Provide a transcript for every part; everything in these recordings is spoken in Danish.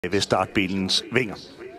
ved startbilens vinger.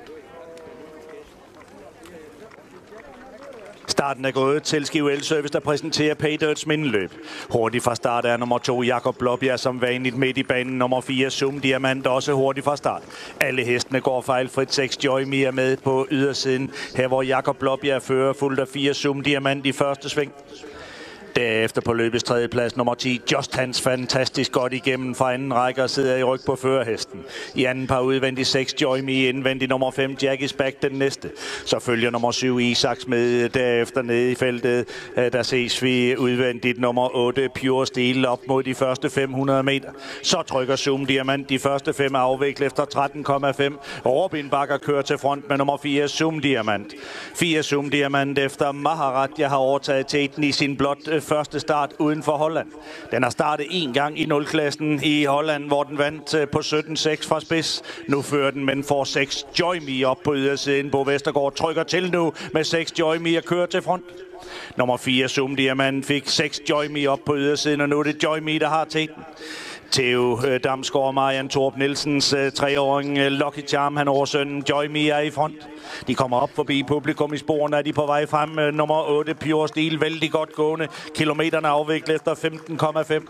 Starten er gået til Skive El-Service, der præsenterer Paydirts mindeløb. Hurtigt fra start er nummer 2 Jakob Blåbjerg som vanligt midt i banen. Nummer 4 Zoom Diamant også hurtigt fra start. Alle hestene går fejlfrit. 6 Joy Me er med på ydersiden. Her hvor Jakob Blåbjerg fører fuldt af 4 Zoom Diamant i første sving. Derefter på løbets tredjeplads nummer 10, Just Hans, fantastisk godt igennem fra anden række og sidder i ryg på førerhesten. I anden par udvendig 6, Joy Me, indvendig nummer 5, Jackie's Back den næste. Så følger nummer 7, Isaks med, derefter nede i feltet. Der ses vi udvendigt nummer 8, Pure Steel op mod de første 500 meter. Så trykker Zoom Diamant de første 5 afviklet efter 13,5. Robin Bakker kører til front med nummer 4, Zoom Diamant. 4 Zoom Diamant efter Maharat, jeg har overtaget teten i sin blot første start uden for Holland. Den har startet en gang i 0-klassen i Holland, hvor den vandt på 17-6 fra spids. Nu fører den, men får 6 Joy Me op på ydersiden. Bo Vestergaard trykker til nu med 6 Joy Me og kører til front. Nummer 4 Zoom Diamant fik 6 Joy Me op på ydersiden, og nu er det Joy Me, der har teten. Theo Damsgaard og Marian Torp Nielsens 3-åring Lucky Charm, han over sønnen Joy Me er i front. De kommer op forbi publikum i sporene, er de på vej frem. Nummer 8 Pure Steel, vældig godt gående. Kilometerne afviklet efter 15,5.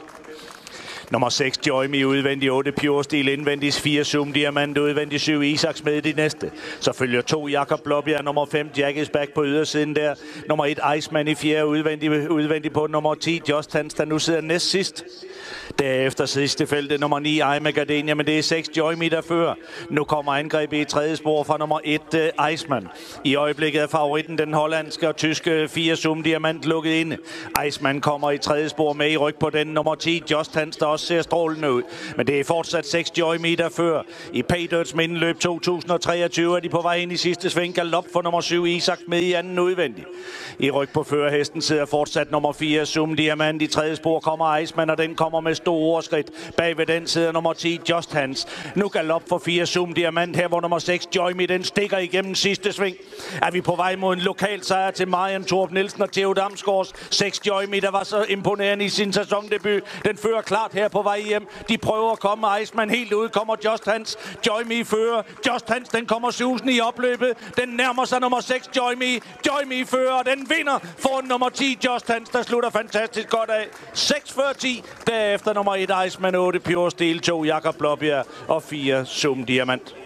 Nummer 6 Joy Me udvendig, 8 Pure Steel indvendig, 4 Zoom Diamant udvendig, 7 Isaks med de næste. Så følger 2 Jakob Blåbjerg, nummer 5 Jackie's Back på ydersiden der. Nummer 1 Iceman i 4 udvendig på nummer 10 Just Hans, der nu sidder næst sidst. Derefter sidste feltet nummer 9 Aime Gardenia, men det er 6 Joy Me, der fører. Nu kommer angrebet i tredje spor fra nummer 1 Iceman. I øjeblikket er favoritten den hollandske og tyske 4 Zoom Diamant lukket inde. Iceman kommer i tredje spor med i ryg på den nummer 10 Just Hans, der også ser strålende ud. Men det er fortsat 6 Joy Me, der fører. I Paydirts mindeløb 2023 er de på vej ind i sidste sving. Galop for nummer 7 Isak med i anden udvendig. I ryg på førerhesten sidder fortsat nummer 4 Zoom Diamant. I tredje spor kommer Iceman, og den kommer med store skridt. Bagved den sidder nummer 10 Just Hans. Nu galop for 4 Zoom Diamant her, hvor nummer 6 Joy Me, den stikker igennem sidste sving. Er vi på vej mod en lokal sejr til Marian Torp Nielsen og Theo Damsgaards 6 Joy Me, der var så imponerende i sin sæsondebut. Den fører klart her på vej hjem. De prøver at komme. Iceman helt ud. Kommer Just Hans. Joy Me fører. Just Hans, den kommer susende i opløbet. Den nærmer sig nummer 6 Joy Me. Joy Me fører. Den vinder foran nummer 10 Just Hans, der slutter fantastisk godt af. 6-4-10. Derefter nummer 1 Iceman, 8 Pure Steel, 2 Jakob Blåbjerg og 4 Zoom Diamant.